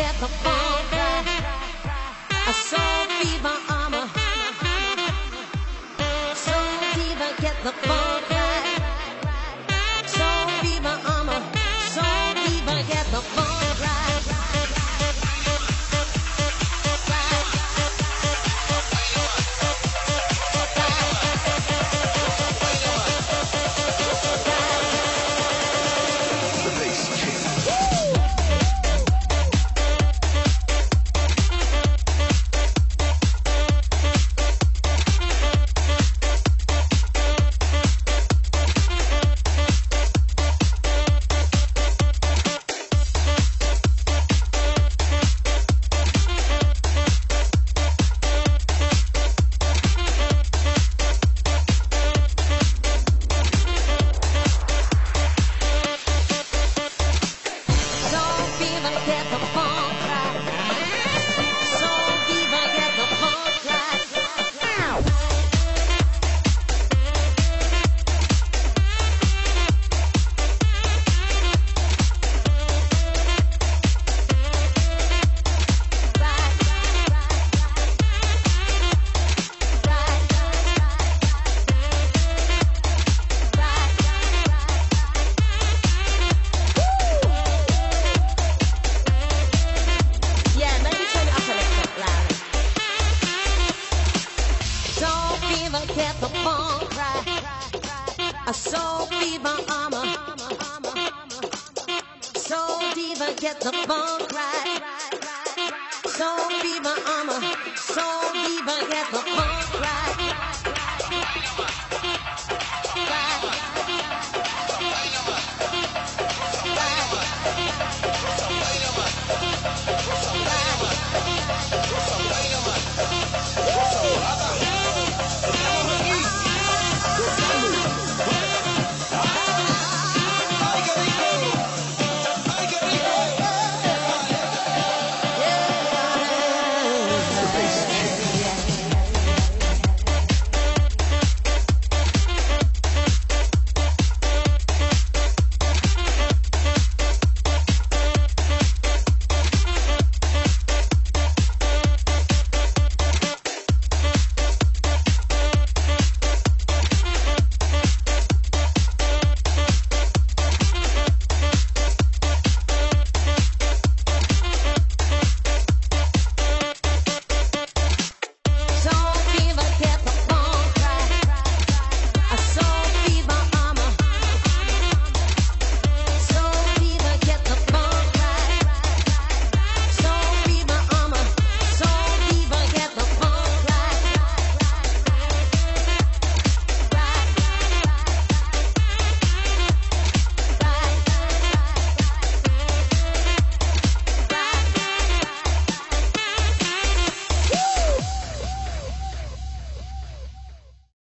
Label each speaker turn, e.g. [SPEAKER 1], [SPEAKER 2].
[SPEAKER 1] get the funk right. A soul fever armor. Soul fever get the funk right. Soul fever armor. Soul fever get the funk right. Get the funk right. A soul fever armor. Soul diva get the funk right. Soul fever armor. Soul diva get the funk.